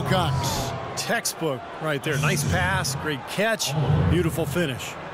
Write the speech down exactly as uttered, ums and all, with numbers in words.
Cox. Textbook right there. Nice pass, great catch, beautiful finish.